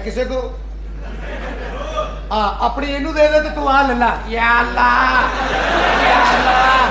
ਕਿਸੇ ਕੋ ਆਪਣੀ ਇਹਨੂੰ ਦੇ ਦੇ ਤੇ ਤੂੰ ਆ ਲੈ ਲਾ ਯਾ ਅੱਲਾ